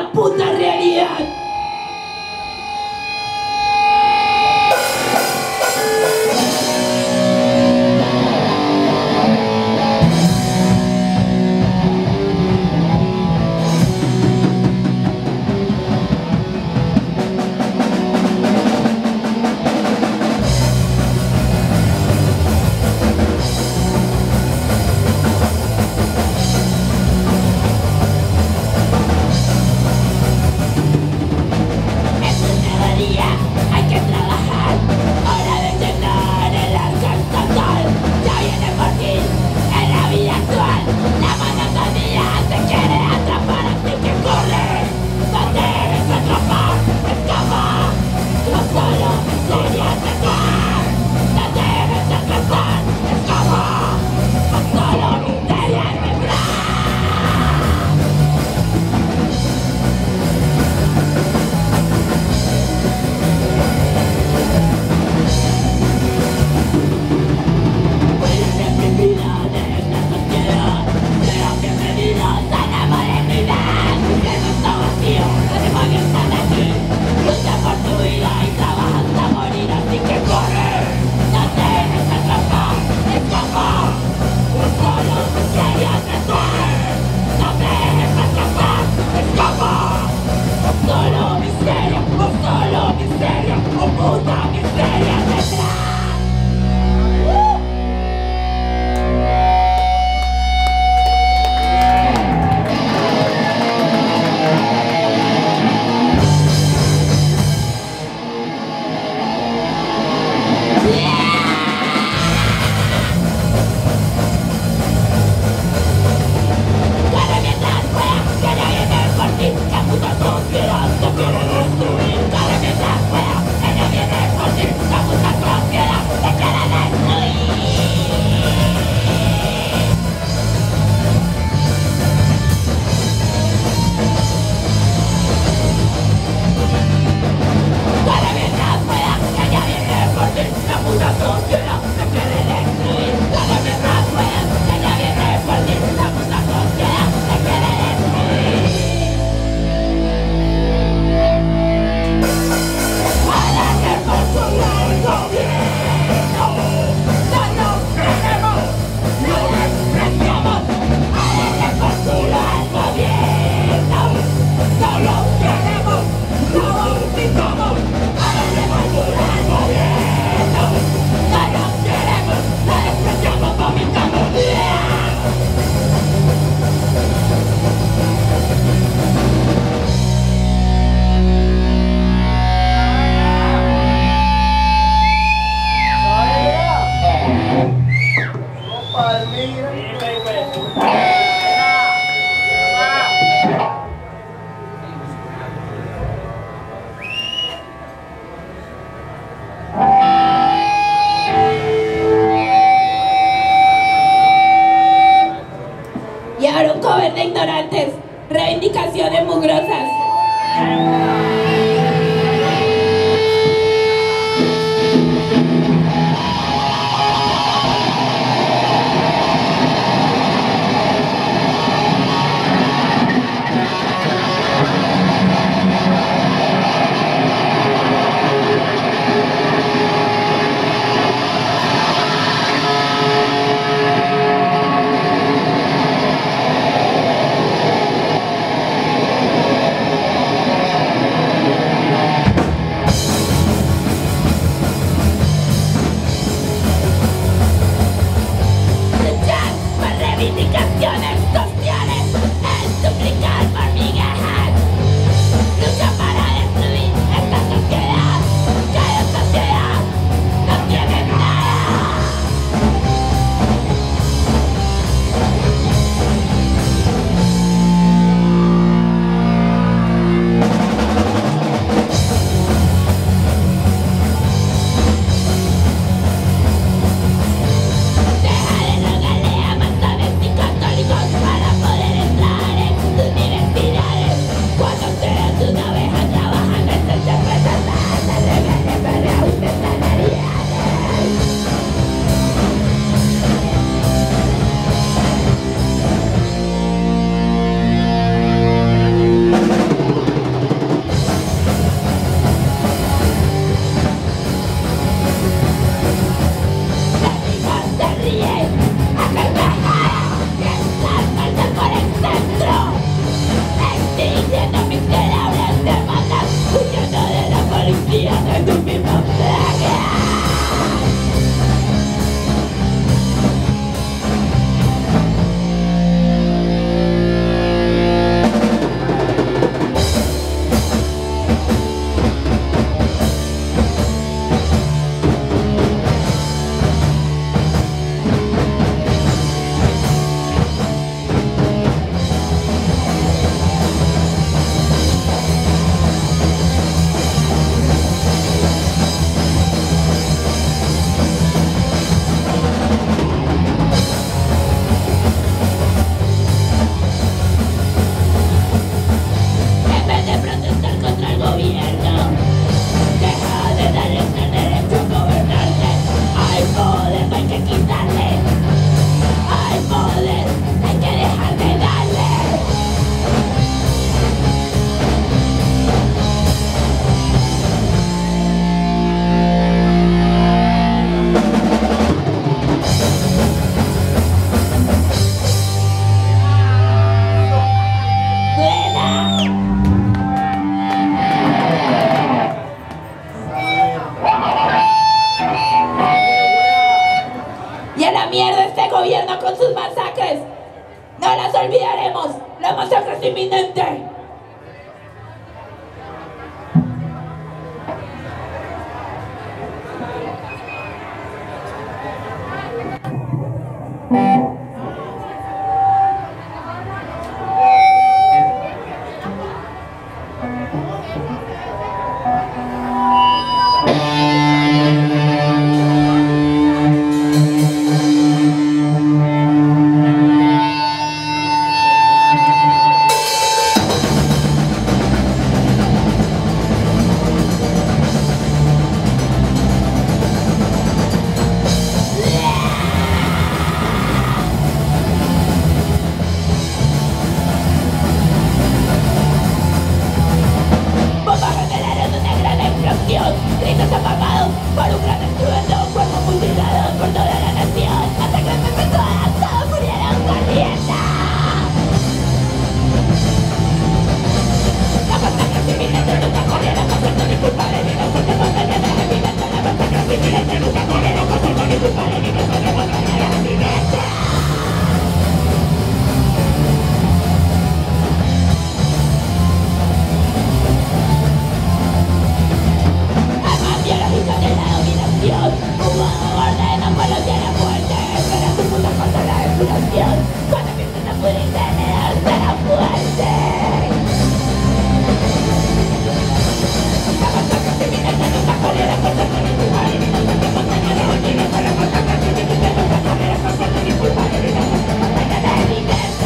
la puta realidad. Y ahora un cover de Ignorantes, Reivindicaciones Mugrosas. diciendo miserables demandas, huyendo de la policía de tu misma plaga. Y a la mierda este gobierno con sus masacres. No las olvidaremos. La masacre es inminente. Gritos apagados por un gran estruendo, cuerpos mutilados por toda la nación. Masacres perpetuadas, todos murieron corriendo. La masacre es inminente, nunca corrieron con suerte ni culpa de mi nosotros montañas de evidente. La masacre es inminente, nunca corrieron con suerte ni culpa de mi nosotros montañas de evidente. Cuando empiezan a pudrirse en el arte la muerte. La masacre se viene de nunca correrá por suerte ni culpa de mi nosotros montaña de evidente. La masacre se viene de nunca correrá por suerte ni culpa de mi nosotros montaña de evidente.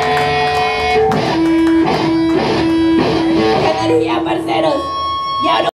Parceros, ya